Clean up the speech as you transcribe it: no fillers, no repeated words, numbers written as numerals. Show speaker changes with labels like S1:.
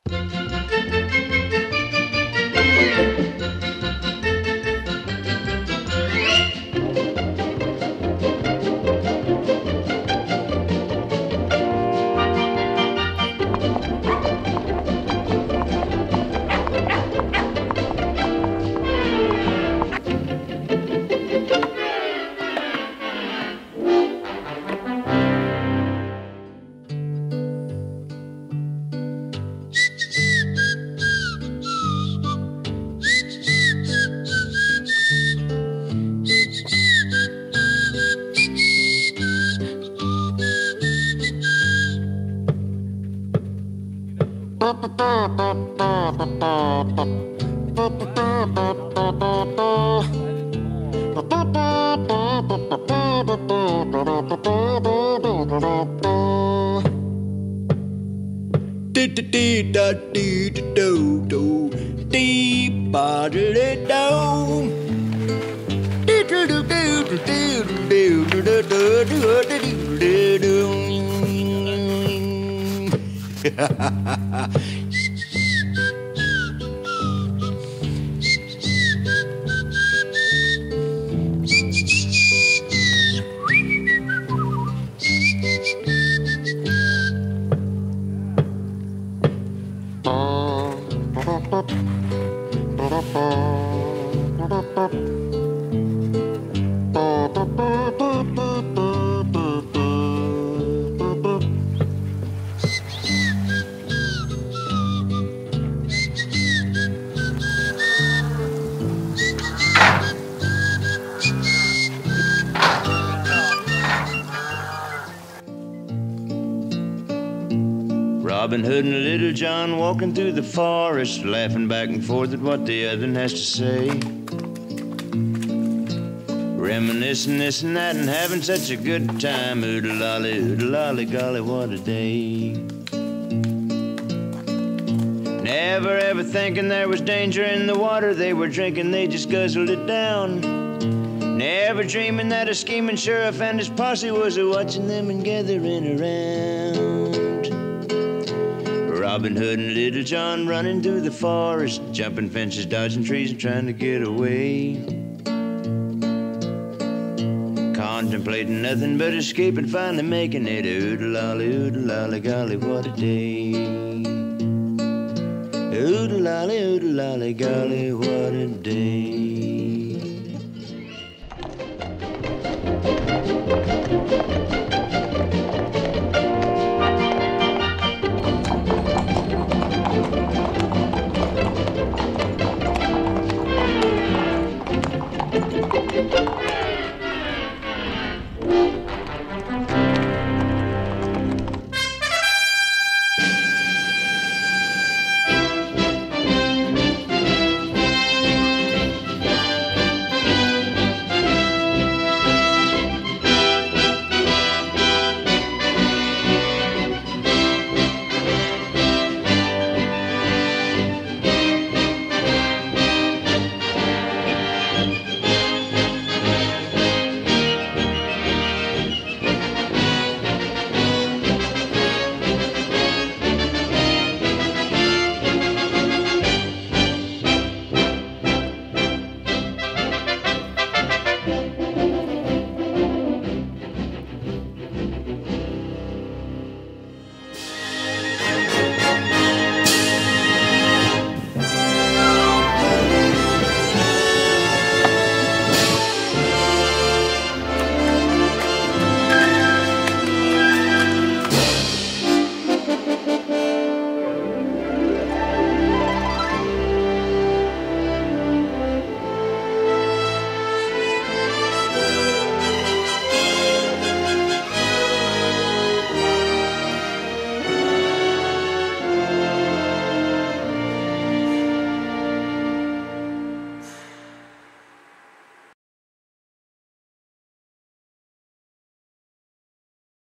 S1: Robin Hood and Little John walking through the forest, laughing back and forth at what the other one has to say. Reminiscing this and that and having such a good time. Oodle-lolly, golly, what a day. Never ever thinking there was danger in the water they were drinking, they just guzzled it down. Never dreaming that a scheming sheriff and his posse was a-watching them and gathering around. Robin Hood and Little John running through the forest, jumping fences, dodging trees and trying to get away. Contemplating nothing but escape and finally making it. Oodle-lolly, golly, what a day. Oodle-lolly, golly, what a day.